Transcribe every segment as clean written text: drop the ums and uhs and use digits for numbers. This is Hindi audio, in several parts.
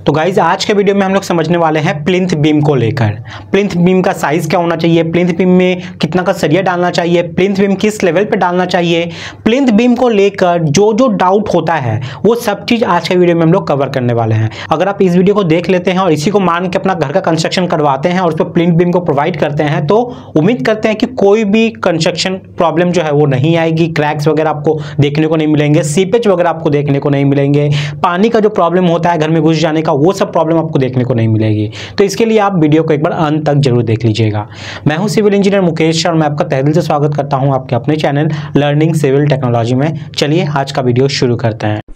तो गाइज आज के वीडियो में हम लोग समझने वाले हैं प्लिंथ बीम को लेकर। प्लिंथ बीम का साइज क्या होना चाहिए, प्लिंथ बीम में कितना का सरिया डालना चाहिए, प्लिंथ बीम किस लेवल पे डालना चाहिए, प्लिंथ बीम को लेकर जो जो डाउट होता है वो सब चीज आज के वीडियो में हम लोग कवर करने वाले हैं। अगर आप इस वीडियो को देख लेते हैं और इसी को मान के अपना घर का कंस्ट्रक्शन करवाते हैं और उस पर प्लिंथ बीम को प्रोवाइड करते हैं तो उम्मीद करते हैं कि कोई भी कंस्ट्रक्शन प्रॉब्लम जो है वो नहीं आएगी, क्रैक्स वगैरह आपको देखने को नहीं मिलेंगे, सीपेज वगैरह आपको देखने को नहीं मिलेंगे, पानी का जो प्रॉब्लम होता है घर में घुस जाने का वो सब प्रॉब्लम आपको देखने को नहीं मिलेगी। तो इसके लिए आप वीडियो को एक बार अंत तक जरूर देख लीजिएगा। मैं हूं सिविल इंजीनियर मुकेश और मैं आपका तहे दिल से स्वागत करता हूं आपके अपने चैनल लर्निंग सिविल टेक्नोलॉजी में। चलिए आज का वीडियो शुरू करते हैं।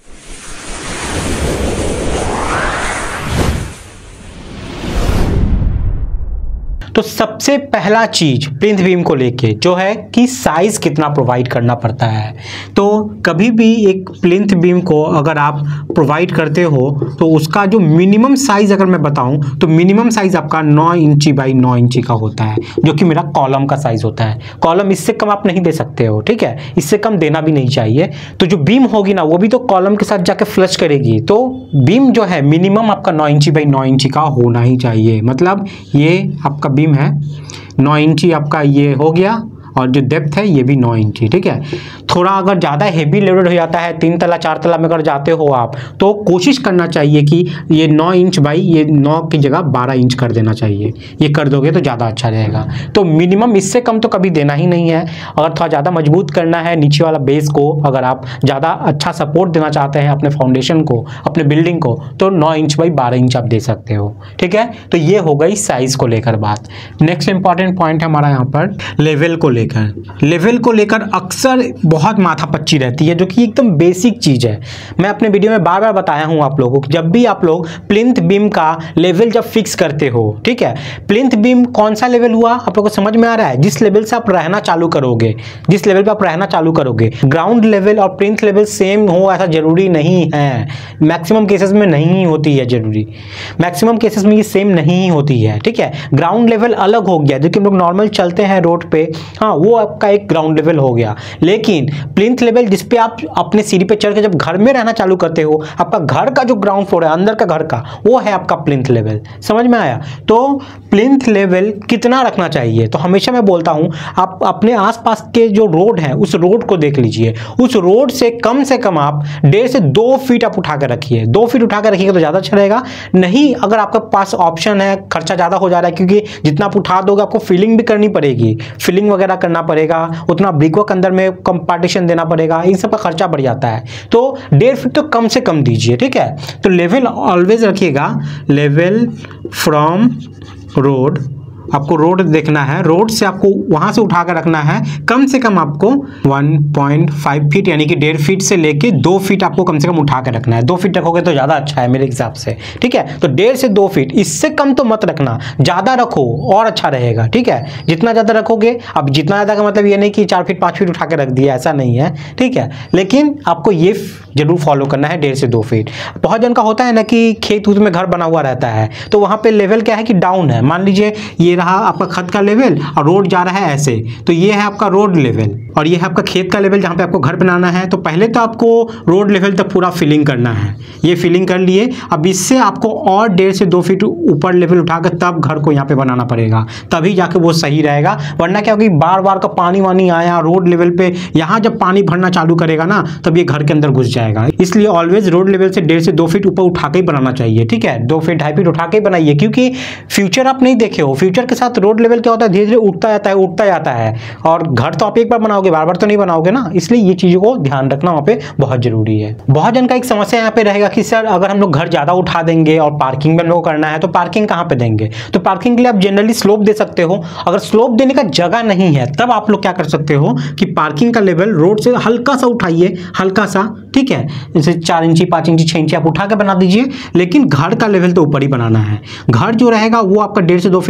तो सबसे पहला चीज प्लिंथ बीम को लेके जो है कि साइज कितना प्रोवाइड करना पड़ता है। तो कभी भी एक प्लिंथ बीम को अगर आप प्रोवाइड करते हो तो उसका जो मिनिमम साइज अगर मैं बताऊं तो मिनिमम साइज आपका 9 इंची बाई 9 इंची का होता है, जो कि मेरा कॉलम का साइज होता है। कॉलम इससे कम आप नहीं दे सकते हो, ठीक है, इससे कम देना भी नहीं चाहिए। तो जो बीम होगी ना वो भी तो कॉलम के साथ जाके फ्लश करेगी। तो बीम जो है मिनिमम आपका 9 इंची बाई 9 इंची का होना ही चाहिए। मतलब ये आपका बीम है 9 इंची आपका ये हो गया और जो डेप्थ है ये भी 9 इंची, ठीक है। थोड़ा अगर ज़्यादा हेवी लोडेड हो जाता है 3 तला 4 तला में अगर जाते हो आप तो कोशिश करना चाहिए कि ये 9 इंच बाई ये 9 की जगह 12 इंच कर देना चाहिए। ये कर दोगे तो ज़्यादा अच्छा रहेगा। तो मिनिमम इससे कम तो कभी देना ही नहीं है। अगर थोड़ा ज़्यादा मजबूत करना है नीचे वाला बेस को, अगर आप ज़्यादा अच्छा सपोर्ट देना चाहते हैं अपने फाउंडेशन को, अपने बिल्डिंग को, तो 9 इंच बाई 12 इंच आप दे सकते हो, ठीक है। तो ये हो गई साइज़ को लेकर बात। नेक्स्ट इंपॉर्टेंट पॉइंट है हमारा यहाँ पर लेवल को लेकर। लेवल को लेकर अक्सर बहुत माथापच्ची रहती है, जो कि एकदम बेसिक चीज है। मैं अपने वीडियो में बार बार बताया हूं आप लोगों को, जब भी आप लोग प्लिंथ बीम का लेवल जब फिक्स करते हो, ठीक है, प्लिंथ बीम कौन सा लेवल हुआ आप लोगों को समझ में आ रहा है? जिस लेवल से आप रहना चालू करोगे, जिस लेवल पे आप रहना चालू करोगे। ग्राउंड लेवल और प्लिंथ लेवल सेम हो ऐसा जरूरी नहीं है। मैक्सिमम केसेस में नहीं होती है जरूरी, मैक्सिमम केसेस में ये सेम नहीं होती है, ठीक है। ग्राउंड लेवल अलग हो गया, जो कि हम लोग नॉर्मल चलते हैं रोड पे, हाँ, वो आपका एक ग्राउंड लेवल हो गया। लेकिन प्लिंथ लेवल जिस पे आप अपने सीढ़ी पे चढ़ के जब घर में रहना चालू करते हो, आपका घर का जो ग्राउंड फ्लोर है अंदर का घर का, वो है आपका प्लिंथ लेवल। समझ में आया? तो प्लिंथ लेवल कितना रखना चाहिए? तो हमेशा मैं बोलता हूं आप अपने आसपास के जो रोड है उस रोड को देख लीजिए। उस रोड से कम आप 1.5 से 2 फीट आप उठा कर रखिए। 2 फीट उठा कर रखिएगा तो ज्यादा अच्छा रहेगा। नहीं, अगर आपके पास ऑप्शन है, खर्चा ज्यादा हो जा रहा है क्योंकि जितना आप उठा दोगे आपको फिलिंग भी करनी पड़ेगी, फिलिंग वगैरह करना पड़ेगा, उतना ब्रिकवर्क अंदर में कम पार्टीशन देना पड़ेगा, इन सब का खर्चा बढ़ जाता है। तो 1.5 फीट तो कम से कम दीजिए, ठीक है। तो लेवल ऑलवेज रखिएगा, लेवल फ्रॉम रोड। आपको रोड देखना है, रोड से आपको वहां से उठाकर रखना है कम से कम आपको 1.5 फीट यानी कि 1.5 फीट से लेके 2 फीट आपको कम से कम उठा कर रखना है। 2 फीट रखोगे तो ज़्यादा अच्छा है मेरे हिसाब से, ठीक है। तो 1.5 से 2 फीट, इससे कम तो मत रखना, ज़्यादा रखो और अच्छा रहेगा, ठीक है। जितना ज़्यादा रखोगे, अब जितना ज़्यादा का मतलब ये नहीं कि 4 फीट 5 फीट उठा कर रख दिया, ऐसा नहीं है, ठीक है। लेकिन आपको ये जरूर फॉलो करना है 1.5 से 2 फीट। बहुत जन का होता है ना कि खेत उत में घर बना हुआ रहता है तो वहाँ पे लेवल क्या है कि डाउन है। मान लीजिए ये रहा आपका खत का लेवल और रोड जा रहा है ऐसे, तो ये है आपका रोड लेवल और ये है आपका खेत का लेवल जहाँ पे आपको घर बनाना है। तो पहले तो आपको रोड लेवल तक पूरा फिलिंग करना है। ये फिलिंग कर लिए, अब इससे आपको और 1.5 से 2 फीट ऊपर लेवल उठाकर तब घर को यहाँ पे बनाना पड़ेगा, तभी जाके वो सही रहेगा। वरना क्या होगी, बार बार का पानी वानी आया रोड लेवल पे, यहाँ जब पानी भरना चालू करेगा ना तब ये घर के अंदर घुस जाएगा। इसलिए ऑलवेज रोड लेवल से 1.5 से 2 फीट ऊपर उठा के बनाना चाहिए, ठीक है। 2 फीट 2.5 फीट उठा के बनाइए, क्योंकि फ्यूचर आप नहीं देखे हो। फ्यूचर के साथ रोड लेवल क्या होता है, धीरे धीरे उठता जाता है और घर तो आप एक बार बनाओगे, बार बार तो नहीं बनाओगे ना। इसलिए ये चीजों को ध्यान रखना वहाँ पे बहुत जरूरी है। बहुत जन का एक समस्या यहाँ पे रहेगा कि सर अगर हम लोग घर ज्यादा उठा देंगे और पार्किंग में हम लोग करना है तो पार्किंग कहाँ पे देंगे? तो पार्किंग के लिए आप जनरली स्लोप दे सकते हो। अगर स्लोप देने का जगह नहीं है तब आप लोग क्या कर सकते हो कि पार्किंग का लेवल रोड से हल्का सा उठाइए, हल्का सा, ठीक है, जैसे 4 इंची 5 इंची 6 इंची आप उठा के बना दीजिए। लेकिन घर का लेवल तो ऊपर ही बनाना है। घर जो रहेगा वो आपका 1.5 से 2 फीट लेवल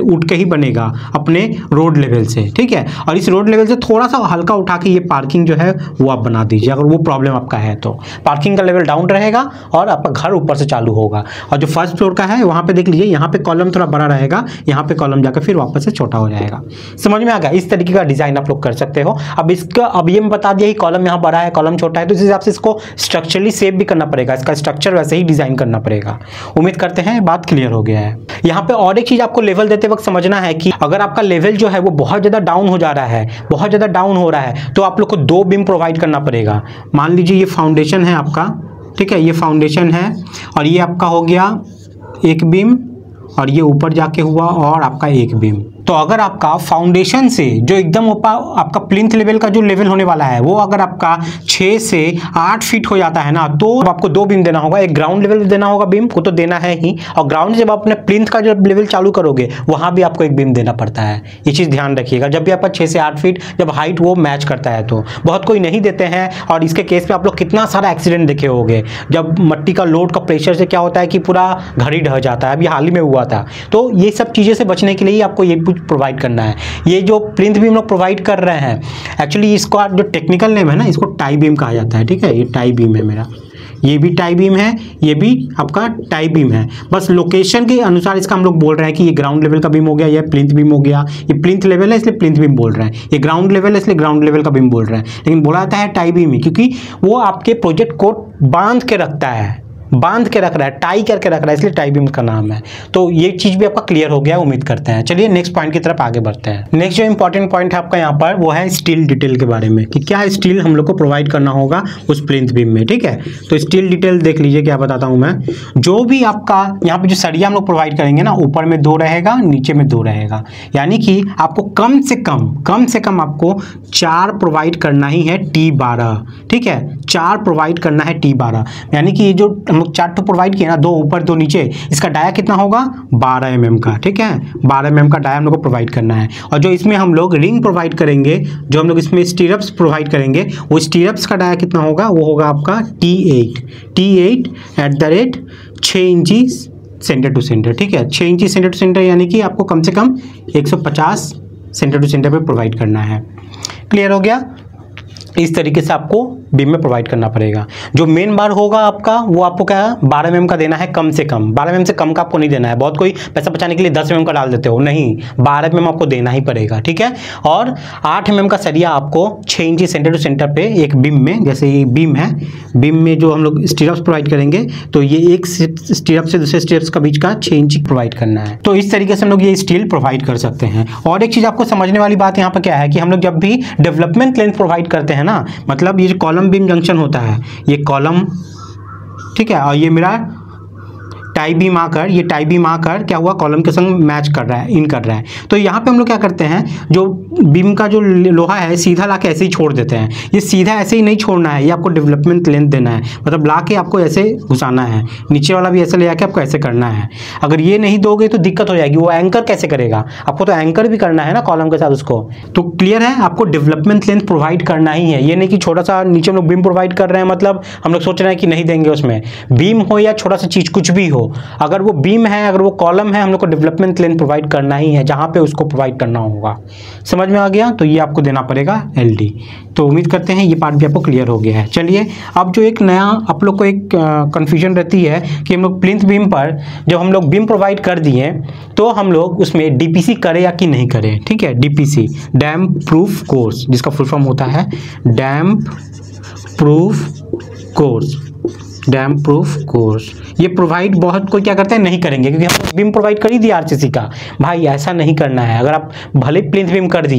उठ के ही बनेगा अपने रोड लेवल से, ठीक है। और इस रोड लेवल से थोड़ा सा हल्का उठा के ये पार्किंग जो है वो आप बना दीजिए, अगर वो प्रॉब्लम आपका है तो। पार्किंग का लेवल डाउन रहेगा और आपका घर ऊपर से चालू होगा। और जो फर्स्ट फ्लोर का है वहाँ पे देख लीजिए, यहाँ पे कॉलम थोड़ा बड़ा रहेगा, यहाँ पे कॉलम जाकर फिर वापस से छोटा हो जाएगा। समझ में आ गया? इस तरीके का डिजाइन आप लोग कर सकते हो। अब ये मैं बता दिया कि कॉलम यहाँ बड़ा है, कॉलम छोटा है, तो इस हिसाब से इसको स्ट्रक्चरली सेव भी करना पड़ेगा, इसका स्ट्रक्चर वैसे ही डिजाइन करना पड़ेगा। उम्मीद करते हैं बात क्लियर हो गया है। यहाँ पे और एक चीज आपको लेवल देते वक्त समझना है कि अगर आपका लेवल जो है वो बहुत ज्यादा डाउन हो जा रहा है, बहुत ज्यादा डाउन हो रहा है, तो आप लोग को 2 बीम प्रोवाइड करना पड़ेगा। मान लीजिए ये फाउंडेशन है आपका, ठीक है, ये फाउंडेशन है और ये आपका हो गया एक बीम और ये ऊपर जाके हुआ और आपका एक बीम। तो अगर आपका फाउंडेशन से जो एकदम आपका प्लिंथ लेवल का जो लेवल होने वाला है वो अगर आपका 6 से 8 फीट हो जाता है ना, तो आपको 2 बीम देना होगा। एक ग्राउंड लेवल देना होगा, बीम को तो देना है ही, और ग्राउंड जब आप अपने प्लिंथ का जो लेवल चालू करोगे वहां भी आपको एक बीम देना पड़ता है। ये चीज़ ध्यान रखिएगा जब भी आपका 6 से 8 फीट जब हाइट वो मैच करता है। तो बहुत कोई नहीं देते हैं, और इसके केस पे आप लोग कितना सारा एक्सीडेंट देखे होंगे, जब मट्टी का लोड का प्रेशर से क्या होता है कि पूरा घर ही ढह जाता है। अभी हाल ही में हुआ था। तो ये सब चीज़ें से बचने के लिए आपको ये प्रोवाइड करना है। ये जो प्लिंथ बीम लोग प्रोवाइड कर रहे हैं, एक्चुअली इसका जो टेक्निकल नेम है ना, इसको टाई बीम कहा जाता है, ठीक है। ये टाई बीम है मेरा, ये भी टाई बीम है, ये भी आपका टाई बीम है। बस लोकेशन के अनुसार इसका हम लोग बोल रहे हैं कि ये ग्राउंड लेवल का बीम हो गया, ये प्लिंथ बीम हो गया। ये प्लिंथ लेवल है इसलिए प्लिंथ बीम बोल रहे हैं, ये ग्राउंड लेवल है इसलिए ग्राउंड लेवल का बीम बोल रहे हैं, लेकिन बोला जाता है टाई बीम ही, क्योंकि वो आपके प्रोजेक्ट को बांध के रखता है, बांध के रख रहा है, टाई करके रख रहा है, इसलिए टाई बीम का नाम है। तो ये चीज भी आपका क्लियर हो गया, उम्मीद करते हैं। चलिए नेक्स्ट पॉइंट की तरफ आगे बढ़ते हैं। नेक्स्ट जो इंपॉर्टेंट पॉइंट है आपका यहाँ पर वो है स्टील डिटेल के बारे में, कि क्या स्टील हम लोग को प्रोवाइड करना होगा उस प्लिंथ बीम में, ठीक है। तो स्टील डिटेल देख लीजिए, क्या बताता हूँ मैं। जो भी आपका यहाँ पे जो सरिया हम लोग प्रोवाइड करेंगे ना, ऊपर में 2 रहेगा, नीचे में 2 रहेगा, यानी कि आपको कम से कम आपको 4 प्रोवाइड करना ही है T12, ठीक है। 4 प्रोवाइड करना है T12, यानी कि ये जो हम लोग 4 प्रोवाइड किया ना, 2 ऊपर 2 नीचे, इसका डाया कितना होगा 12 mm का, ठीक है। 12 mm का डाया हम लोग को प्रोवाइड करना है। और जो इसमें हम लोग रिंग प्रोवाइड करेंगे, जो हम लोग इसमें स्टीरअप्स प्रोवाइड करेंगे, वो स्टीरअप्स का डाया कितना होगा, वो होगा आपका T8 @ 6 इंची सेंटर टू सेंटर, ठीक है। 6 इंची सेंटर टू सेंटर, यानी कि आपको कम से कम 150 सेंटर टू सेंटर पे प्रोवाइड करना है। क्लियर हो गया? इस तरीके से आपको बीम में प्रोवाइड करना पड़ेगा। जो मेन बार होगा आपका, वो आपको क्या 12 mm का देना है, कम से कम 12 mm से कम का आपको नहीं देना है। बहुत कोई पैसा बचाने के लिए 10 mm का डाल देते हो, नहीं, 12 mm आपको देना ही पड़ेगा, ठीक है। और 8 mm का सरिया आपको 6 इंची सेंटर टू सेंटर पे एक बीम में, जैसे ये बीम है, बीम में जो हम लोग स्टीरअप्स प्रोवाइड करेंगे, तो ये एक स्टीरअप से दूसरे स्टीरअप्स का बीच का 6 इंची प्रोवाइड करना है। तो इस तरीके से हम लोग ये स्टील प्रोवाइड कर सकते हैं। और एक चीज आपको समझने वाली बात यहाँ पर क्या है कि हम लोग जब भी डेवलपमेंट लेंथ प्रोवाइड करते हैं ना, मतलब ये जो कॉलम बीम जंक्शन होता है, ये कॉलम, ठीक है, और ये मेरा टाई बीम आकर, ये टाई बीम आकर क्या हुआ, कॉलम के संग मैच कर रहा है, इन कर रहा है। तो यहाँ पे हम लोग क्या करते हैं, जो बीम का जो लोहा है सीधा लाके ऐसे ही छोड़ देते हैं। ये सीधा ऐसे ही नहीं छोड़ना है, ये आपको डेवलपमेंट लेंथ देना है, मतलब लाके आपको ऐसे घुसाना है, नीचे वाला भी ऐसे ले आके आपको ऐसे करना है। अगर ये नहीं दोगे तो दिक्कत हो जाएगी, वो एंकर कैसे करेगा, आपको तो एंकर भी करना है ना कॉलम के साथ उसको। तो क्लियर है, आपको डेवलपमेंट लेंथ प्रोवाइड करना ही है। ये नहीं कि छोटा सा नीचे हम लोग बीम प्रोवाइड कर रहे हैं, मतलब हम लोग सोच रहे हैं कि नहीं देंगे उसमें। बीम हो या छोटा सा चीज कुछ भी हो, अगर वो बीम है, अगर वो कॉलम है, हम लोग को डेवलपमेंट लेंथ प्रोवाइड करना ही है, जहां पे उसको प्रोवाइड करना होगा। समझ में आ गया? तो ये आपको देना पड़ेगा LD। तो उम्मीद करते हैं ये पार्ट भी आपको क्लियर हो गया है। चलिए अब जो एक नया आप लोग को एक कन्फ्यूजन रहती है कि हम लोग प्लिंथ बीम पर जब हम लोग बीम प्रोवाइड कर दिए तो हम लोग उसमें DPC करें या कि नहीं करें, ठीक है। DPC, डैम प्रूफ कोर्स, जिसका फुल फॉर्म होता है damp proof course, damp proof course. ये प्रोवाइड बहुत कोई क्या करते हैं, नहीं करेंगे, क्योंकि हम बीम प्रोवाइड कर ही दिया RCC का। भाई ऐसा नहीं करना है। अगर आप भले प्लिंथ बीम कर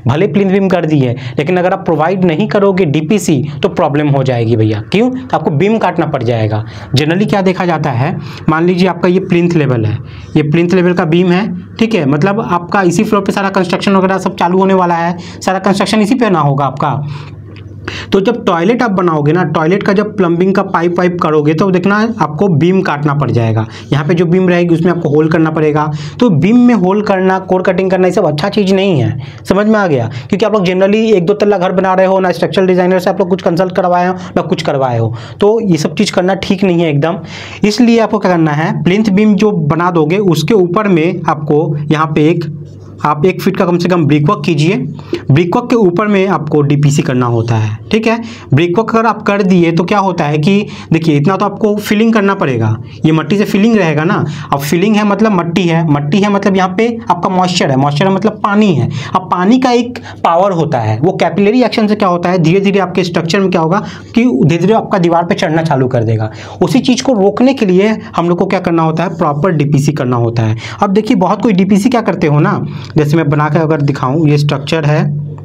दिए, लेकिन अगर आप प्रोवाइड नहीं करोगे DPC तो प्रॉब्लम हो जाएगी भैया। क्यों? तो आपको बीम काटना पड़ जाएगा। जनरली क्या देखा जाता है, मान लीजिए आपका ये प्लिंथ लेवल है, ये प्लिंथ लेवल का बीम है, ठीक है, मतलब आपका इसी फ्लोर पर सारा कंस्ट्रक्शन वगैरह सब चालू होने वाला है, सारा कंस्ट्रक्शन इसी पे ना होगा आपका। तो जब टॉयलेट आप बनाओगे ना, टॉयलेट का जब प्लम्बिंग का पाइप वाइप करोगे तो देखना आपको बीम काटना पड़ जाएगा। यहाँ पे जो बीम रहेगी उसमें आपको होल करना पड़ेगा। तो बीम में होल करना, कोर कटिंग करना, ये सब अच्छा चीज़ नहीं है। समझ में आ गया? क्योंकि आप लोग जनरली 1-2 तल्ला घर बना रहे हो ना, स्ट्रक्चरल डिजाइनर से आप लोग कुछ कंसल्ट करवाए हो ना कुछ करवाए हो, तो ये सब चीज़ करना ठीक नहीं है एकदम। इसलिए आपको क्या करना है, प्लिंथ बीम जो बना दोगे उसके ऊपर में आपको यहाँ पे आप 1 फीट का कम से कम ब्रिक वर्क कीजिए। ब्रिक वर्क के ऊपर में आपको डीपीसी करना होता है, ठीक है। ब्रिक वर्क अगर आप कर दिए तो क्या होता है कि देखिए इतना तो आपको फिलिंग करना पड़ेगा, ये मट्टी से फिलिंग रहेगा ना। अब फिलिंग है मतलब मट्टी है, मट्टी है मतलब यहाँ पे आपका मॉइस्चर है, मॉइस्चर है मतलब पानी है। अब पानी का एक पावर होता है, वो कैपिलरी एक्शन से क्या होता है, धीरे धीरे आपके स्ट्रक्चर में क्या होगा कि धीरे धीरे आपका दीवार पर चढ़ना चालू कर देगा। उसी चीज़ को रोकने के लिए हम लोग को क्या करना होता है, प्रॉपर डीपीसी करना होता है। अब देखिए बहुत कोई डीपीसी क्या करते हो ना, जैसे मैं बना के अगर दिखाऊं, ये स्ट्रक्चर है,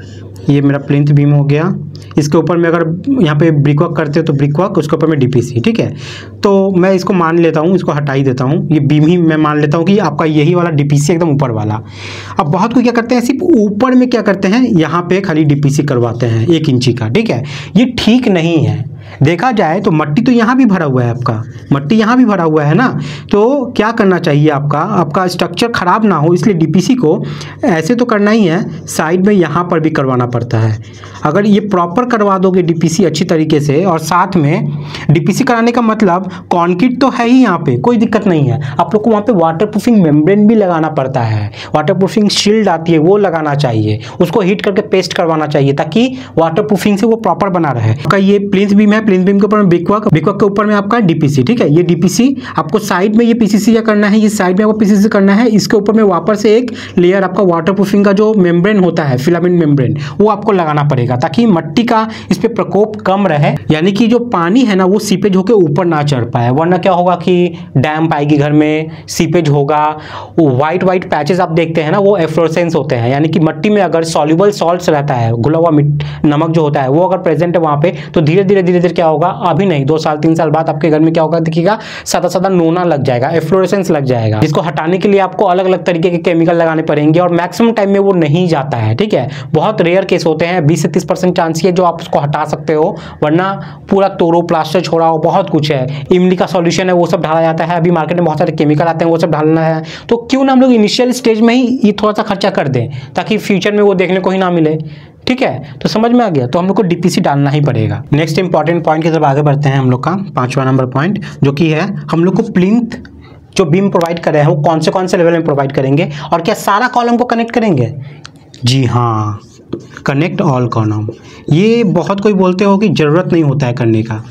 ये मेरा प्लिंथ बीम हो गया, इसके ऊपर में अगर यहाँ पे ब्रिक वर्क करते हो तो ब्रिक वर्क, उसके ऊपर में डीपीसी, ठीक है। तो मैं इसको मान लेता हूँ, इसको हटा ही देता हूँ, ये बीम ही मैं मान लेता हूँ कि आपका यही वाला डीपीसी एकदम ऊपर वाला। अब बहुत कोई क्या करते हैं, सिर्फ ऊपर में क्या करते हैं, यहाँ पे खाली डीपीसी करवाते हैं 1 इंची का, ठीक है। ये ठीक नहीं है। देखा जाए तो मट्टी तो यहाँ भी भरा हुआ है, आपका मट्टी यहाँ भी भरा हुआ है ना। तो क्या करना चाहिए, आपका स्ट्रक्चर खराब ना हो, इसलिए डीपीसी को ऐसे तो करना ही है, साइड में यहाँ पर भी करवाना पड़ता है। अगर ये प्रॉपर करवा दोगे डीपीसी अच्छी तरीके से, और साथ में डीपीसी कराने का मतलब कंक्रीट तो है ही यहाँ पे, कोई दिक्कत नहीं है। आप लोग को वहाँ पे वाटरप्रूफिंग मेम्ब्रेन भी लगाना पड़ता है, वाटरप्रूफिंग शील्ड आती है वो लगाना चाहिए, उसको हीट करके पेस्ट करवाना चाहिए ताकि वाटरप्रूफिंग से वो प्रॉपर बना रहे। आपका ये प्लिंथ बीम है, प्लिंथ बीम के ऊपर में ब्रिक वर्क के ऊपर में आपका डीपीसी, ठीक है। ये डीपीसी आपको साइड में ये पीसीसी करना है, ये साइड में आपको पीसीसी करना है, इसके ऊपर में वापस से एक लेयर आपका वाटरप्रूफिंग का जो मेम्ब्रेन होता है, फिलामेंट मेम्ब्रेन, वो आपको लगाना पड़ेगा ताकि मट्टी का इस पे प्रकोप कम रहे, यानी कि जो पानी है ना वो सीपेज होकर ऊपर ना चढ़ पाए। वरना क्या होगा कि डैम्प आएगी घर में, सीपेज होगा, वो व्हाइट पैचेस आप देखते हैं ना, वो एफ्लोरेसेंस होते हैं, यानी कि मट्टी में अगर सॉल्युबल सॉल्ट्स रहता है, घुला हुआ नमक जो होता है वो अगर प्रेजेंट है वहाँ पे, तो धीरे धीरे क्या होगा, अभी नहीं 2 साल 3 साल बाद आपके घर में क्या होगा, देखिएगा सादा नोना लग जाएगा, एफ्लोरेसेंस लग जाएगा, जिसको हटाने के लिए आपको अलग अलग तरीके के केमिकल लगाने पड़ेंगे और मैक्सिमम टाइम में वो नहीं जाता है, ठीक है। बहुत रेयर केस होते हैं, 20 से 30% चांस है जो आप उसको हटा सकते हो, वरना पूरा तोड़ो, प्लास्टर छोड़ाओ, बहुत कुछ है। इमली का सॉल्यूशन है वो सब डाला जाता है, अभी मार्केट में बहुत सारे केमिकल आते हैं वो सब डालना है। तो क्यों ना हम लोग इनिशियल स्टेज में ही ये थोड़ा सा खर्चा कर दें ताकि फ्यूचर में वो देखने को ही ना मिले, ठीक है। तो समझ में आ गया, तो हम लोग को डीपीसी डालना ही पड़ेगा। नेक्स्ट इंपॉर्टेंट पॉइंट की तरफ आगे बढ़ते हैं हम लोग का 5वां नंबर पॉइंट, जो कि है हम लोग को प्लिंथ जो बीम प्रोवाइड कर रहे हैं वो कौन से लेवल में प्रोवाइड करेंगे, और क्या सारा कॉलम को कनेक्ट करेंगे? जी हाँ, कनेक्ट ऑल कॉलम। ये बहुत कोई बोलते हो कि ज़रूरत नहीं होता है करने का,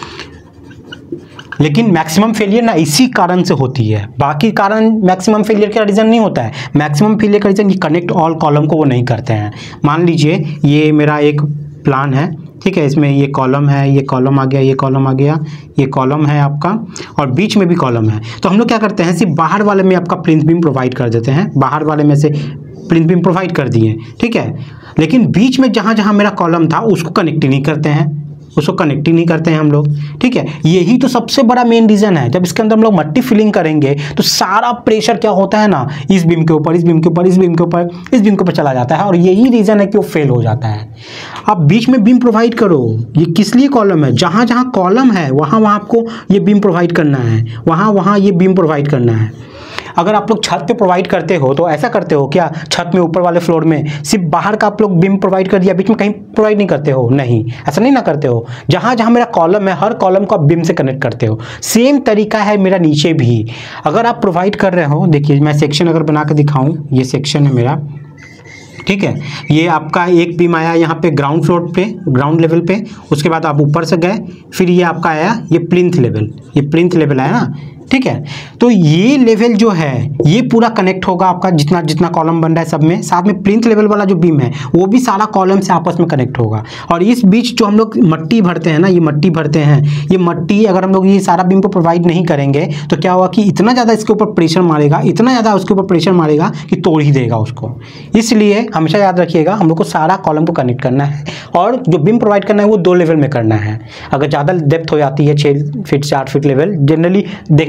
लेकिन मैक्सिमम फेलियर ना इसी कारण से होती है, बाकी कारण मैक्सिमम फेलियर का रीज़न नहीं होता है। मैक्सिमम फेलियर का रीज़न ये कनेक्ट ऑल कॉलम को वो नहीं करते हैं। मान लीजिए ये मेरा एक प्लान है, ठीक है, इसमें ये कॉलम है, ये कॉलम आ गया, ये कॉलम आ गया, ये कॉलम है आपका, और बीच में भी कॉलम है। तो हम लोग क्या करते हैं, सिर्फ बाहर वाले में आपका प्लिंथ बीम प्रोवाइड कर देते हैं, बाहर वाले में से प्लिंथ बीम प्रोवाइड कर दिए, ठीक है। लेकिन बीच में जहाँ जहाँ मेरा कॉलम था उसको कनेक्ट नहीं करते हैं, उसको कनेक्ट ही नहीं करते हैं हम लोग, ठीक है। यही तो सबसे बड़ा मेन रीज़न है। जब इसके अंदर हम लोग मट्टी फिलिंग करेंगे तो सारा प्रेशर क्या होता है ना, इस बीम के ऊपर, इस बीम के ऊपर, इस बीम के ऊपर, इस बीम के ऊपर चला जाता है, और यही रीज़न है कि वो फेल हो जाता है। आप बीच में बीम प्रोवाइड करो, ये किस लिए कॉलम है, जहाँ जहाँ कॉलम है वहाँ वहाँ आपको ये बीम प्रोवाइड करना है, वहाँ वहाँ ये बीम प्रोवाइड करना है। अगर आप लोग छत पे प्रोवाइड करते हो तो ऐसा करते हो क्या, छत में ऊपर वाले फ्लोर में सिर्फ बाहर का आप लोग बीम प्रोवाइड कर दिया, बीच में कहीं प्रोवाइड नहीं करते हो? नहीं, ऐसा नहीं ना करते हो। जहाँ जहाँ मेरा कॉलम है हर कॉलम को आप बीम से कनेक्ट करते हो। सेम तरीका है मेरा नीचे भी, अगर आप प्रोवाइड कर रहे हो, देखिए मैं सेक्शन अगर बना के दिखाऊँ, ये सेक्शन है मेरा, ठीक है। ये आपका एक बीम आया यहाँ पे ग्राउंड फ्लोर पे, ग्राउंड लेवल पे, उसके बाद आप ऊपर से गए, फिर ये आपका आया ये प्लिंथ लेवल, ये प्लिंथ लेवल आया ना, ठीक है। तो ये लेवल जो है ये पूरा कनेक्ट होगा आपका, जितना जितना कॉलम बन रहा है सब में, साथ में प्लिंथ लेवल वाला जो बीम है वो भी सारा कॉलम से आपस में कनेक्ट होगा। और इस बीच जो हम लोग मट्टी भरते हैं ना, ये मट्टी भरते हैं, ये मट्टी अगर हम लोग ये सारा बीम को प्रोवाइड नहीं करेंगे तो क्या होगा कि इतना ज़्यादा इसके ऊपर प्रेशर मारेगा, इतना ज़्यादा उसके ऊपर प्रेशर मारेगा कि तोड़ ही देगा उसको। इसलिए हमेशा याद रखिएगा हम लोग को सारा कॉलम को कनेक्ट करना है, और जो बीम प्रोवाइड करना है वो 2 लेवल में करना है। अगर ज़्यादा डेप्थ हो जाती है 6 फीट 4 फीट लेवल, जनरली देखने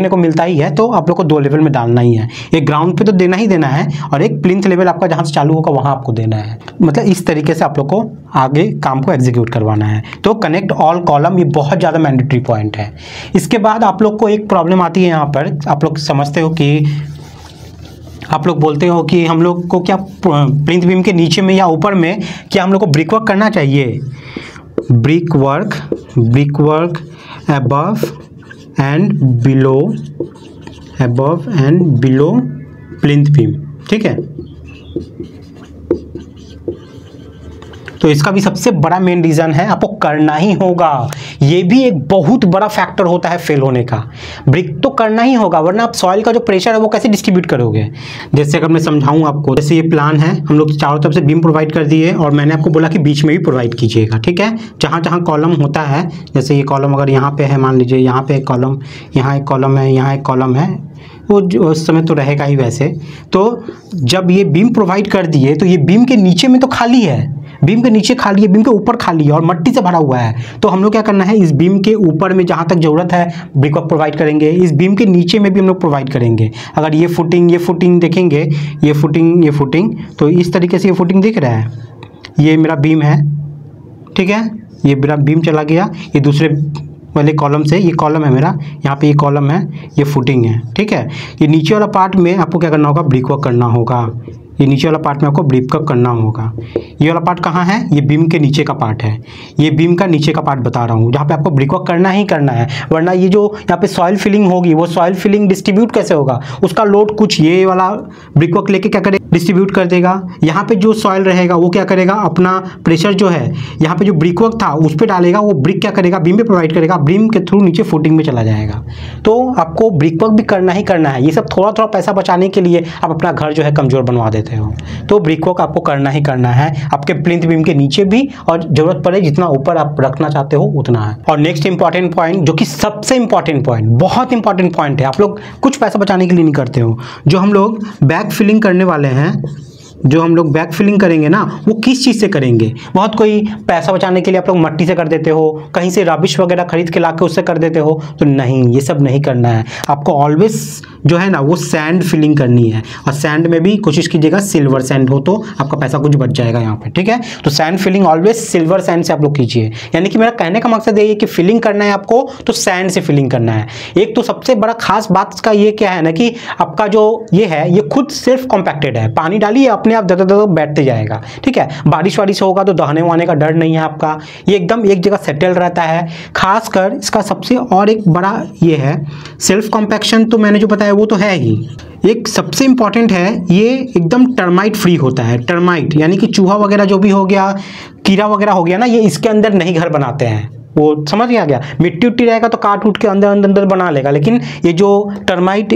को मिलता ही है, तो आप लोग को 2 लेवल में डालना ही है। एक ग्राउंड पे तो देना ही देना है और एक प्लिंथ लेवल आपका जहाँ से चालू होगा वहाँ आपको देना है। मतलब इस तरीके से आप लोग को आगे काम को एग्जीक्यूट करवाना है। तो कनेक्ट ऑल कॉलम ये बहुत ज़्यादा मैंडेटरी पॉइंट है। इसके बाद आप लोग को एक प्रॉब्लम आती है यहाँ पर, आप लोग समझते हो कि आप लोग बोलते हो कि हम लोग को क्या प्लिंथ बीम के नीचे में या ऊपर में क्या हम लोग को ब्रिक वर्क करना चाहिए। Brick work above and below plinth beam, ठीक है। तो इसका भी सबसे बड़ा मेन रीज़न है, आपको करना ही होगा। ये भी एक बहुत बड़ा फैक्टर होता है फेल होने का। ब्रिक तो करना ही होगा, वरना आप सॉइल का जो प्रेशर है वो कैसे डिस्ट्रीब्यूट करोगे। जैसे अगर मैं समझाऊं आपको, जैसे ये प्लान है, हम लोग चारों तरफ से बीम प्रोवाइड कर दिए और मैंने आपको बोला कि बीच में भी प्रोवाइड कीजिएगा, ठीक है। जहाँ जहाँ कॉलम होता है, जैसे ये कॉलम अगर यहाँ पे है, मान लीजिए यहाँ पे एक कॉलम, यहाँ एक कॉलम है, यहाँ एक कॉलम है, वो उस समय तो रहेगा ही वैसे। तो जब ये बीम प्रोवाइड कर दिए तो ये बीम के नीचे में तो खाली है, बीम के नीचे खाली है, बीम के ऊपर खाली है और मट्टी से भरा हुआ है। तो हम लोग क्या करना है, इस बीम के ऊपर में जहाँ तक ज़रूरत है ब्रिक वर्क प्रोवाइड करेंगे, इस बीम के नीचे में भी हम लोग प्रोवाइड करेंगे। अगर ये फुटिंग देखेंगे, ये फुटिंग, तो इस तरीके से ये फुटिंग दिख रहा है, ये मेरा बीम है, ठीक है। ये मेरा बीम चला गया, ये दूसरे वाले कॉलम से, ये कॉलम है मेरा, यहाँ पे ये कॉलम है, ये फुटिंग है, ठीक है। ये नीचे वाला पार्ट में आपको क्या करना होगा, ब्रिक वर्क करना होगा। ये नीचे वाला पार्ट में आपको ब्रिक वर्क करना होगा। ये वाला पार्ट कहाँ है, ये बीम के नीचे का पार्ट है, ये बीम का नीचे का पार्ट बता रहा हूँ, जहाँ पे आपको ब्रिक वर्क करना ही करना है। वरना ये जो यहाँ पे सॉइल फिलिंग होगी, वो सॉइल फिलिंग डिस्ट्रीब्यूट कैसे होगा, उसका लोड कुछ ये वाला ब्रिक वर्क लेके क्या करेगा, डिस्ट्रीब्यूट कर देगा। यहाँ पे जो सॉइल रहेगा वो क्या करेगा, अपना प्रेशर जो है यहाँ पे जो ब्रिक वर्क था उस पर डालेगा, वो ब्रिक क्या करेगा, बीम पे प्रोवाइड करेगा, बीम के थ्रू नीचे फुटिंग में चला जाएगा। तो आपको ब्रिक वर्क भी करना ही करना है। ये सब थोड़ा थोड़ा पैसा बचाने के लिए आप अपना घर जो है कमज़ोर बनवा देते हो। तो ब्रिक वर्क आपको करना ही करना है, आपके प्लिंथ बीम के नीचे भी, और जरूरत पड़े जितना ऊपर आप रखना चाहते हो उतना है। और नेक्स्ट इंपॉर्टेंट पॉइंट, जो कि सबसे इंपॉर्टेंट पॉइंट, बहुत इंपॉर्टेंट पॉइंट है, आप लोग कुछ पैसा बचाने के लिए नहीं करते हो। जो हम लोग बैक फिलिंग करने वाले हैं, जो हम लोग बैक फिलिंग करेंगे ना, वो किस चीज़ से करेंगे। बहुत कोई पैसा बचाने के लिए आप लोग मट्टी से कर देते हो, कहीं से रबिश वगैरह खरीद के ला के उससे कर देते हो। तो नहीं, ये सब नहीं करना है। आपको ऑलवेज जो है ना वो सैंड फिलिंग करनी है, और सैंड में भी कोशिश कीजिएगा सिल्वर सैंड हो, तो आपका पैसा कुछ बच जाएगा यहाँ पे, ठीक है। तो sand filling always silver sand से आप लोग कीजिए। यानी कि मेरा कहने का मकसद ये है कि फिलिंग करना है आपको तो सैंड से फिलिंग करना है। एक तो सबसे बड़ा खास बात इसका ये क्या है ना, कि आपका जो ये है ये खुद सेल्फ कॉम्पैक्टेड है, पानी डालिए अपने आप दर बैठते जाएगा, ठीक है। बारिश वारिश होगा तो दहने वहने का डर नहीं है आपका, ये एकदम एक जगह सेटल रहता है। खासकर इसका सबसे और एक बड़ा ये है सेल्फ कॉम्पैक्शन, तो मैंने जो बताया वो तो है ही। एक सबसे इंपॉर्टेंट है, ये एकदम टर्माइट फ्री होता है। टर्माइट यानी कि चूहा वगैरह जो भी हो गया, कीड़ा वगैरह हो गया ना, ये इसके अंदर नहीं घर बनाते हैं। वो समझ में आ गया, मिट्टी उट्टी रहेगा तो काट उठ के अंदर अंदर अंदर बना लेगा, लेकिन ये जो टर्माइट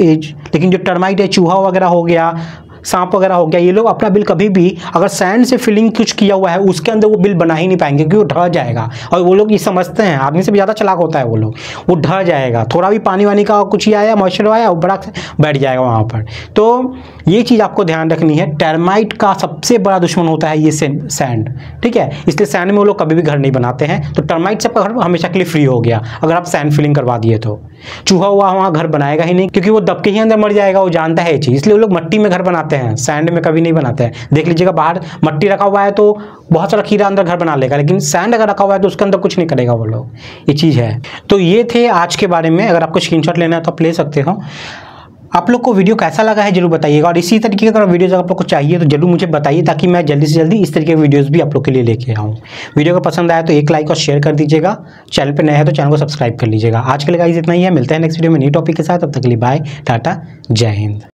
है, चूहा वगैरह हो गया, सांप वगैरह हो गया, ये लोग अपना बिल कभी भी अगर सैंड से फिलिंग कुछ किया हुआ है उसके अंदर वो बिल बना ही नहीं पाएंगे, क्योंकि वो ढह जाएगा। और वो लोग ये समझते हैं, आदमी से भी ज़्यादा चालाक होता है वो लोग, वो ढह जाएगा। थोड़ा भी पानी वानी का कुछ ही आया, मॉइस्चर आया, वो बड़ा बैठ जाएगा वहाँ पर। तो ये चीज़ आपको ध्यान रखनी है। टर्माइट का सबसे बड़ा दुश्मन होता है ये सैंड, ठीक है। इसलिए सैंड में वो लोग कभी भी घर नहीं बनाते हैं। तो टर्माइट से आपका घर हमेशा के लिए फ्री हो गया अगर आप सैंड फिलिंग करवा दिए तो। चूहा हुआ वहाँ घर बनाएगा ही नहीं, क्योंकि वो दबके ही अंदर मर जाएगा, वो जानता है ये चीज़। इसलिए वो लोग मट्टी में घर बनाते हैं, सैंड में कभी नहीं बनाते हैं। देख लीजिएगा, बाहर मट्टी रखा हुआ है तो बहुत सारा कीड़ा अंदर घर बना लेगा, लेकिन सैंड अगर रखा हुआ है तो उसके अंदर कुछ नहीं करेगा वो लोग। ये चीज़ है। तो ये थे आज के बारे में। अगर आपको स्क्रीनशॉट लेना है तो आप ले सकते हो। आप लोग को वीडियो कैसा लगा है जरूर बताइएगा, और इसी तरीके का वीडियोज अगर आप लोग को चाहिए तो जरूर मुझे बताइए, ताकि मैं जल्दी से जल्दी इस तरीके के वीडियोस भी आप लोग के लिए लेके आऊँ। वीडियो का पसंद आया तो एक लाइक और शेयर कर दीजिएगा। चैनल पे नए हैं तो चैनल को सब्सक्राइब कर लीजिएगा। आज के लिए गाइस इतना ही है, मिलते हैं नेक्स्ट वीडियो में नई टॉपिक के साथ। तब तक के लिए बाय, टाटा, जय हिंद।